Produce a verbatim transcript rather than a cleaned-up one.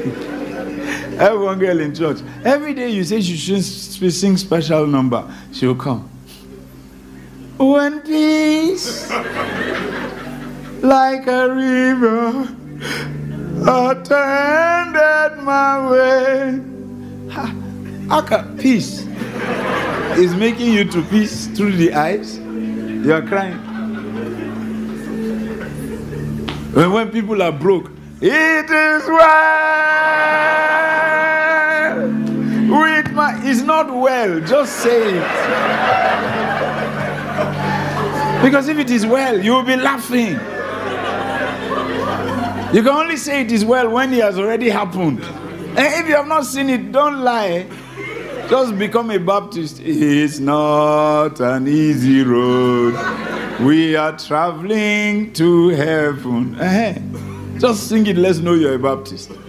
have one girl in church. Every day you say she should sing special number, she'll come. When peace, like a river, attended my way. Ha, how can peace is making you to peace through the eyes? You are crying. And when people are broke, it is well with my. It's not well. Just say it. Because if it is well, you will be laughing. You can only say it is well when it has already happened. And if you have not seen it, don't lie. Just become a Baptist. It's not an easy road. We are traveling to heaven. Uh-huh. Just sing it, let's know you're a Baptist.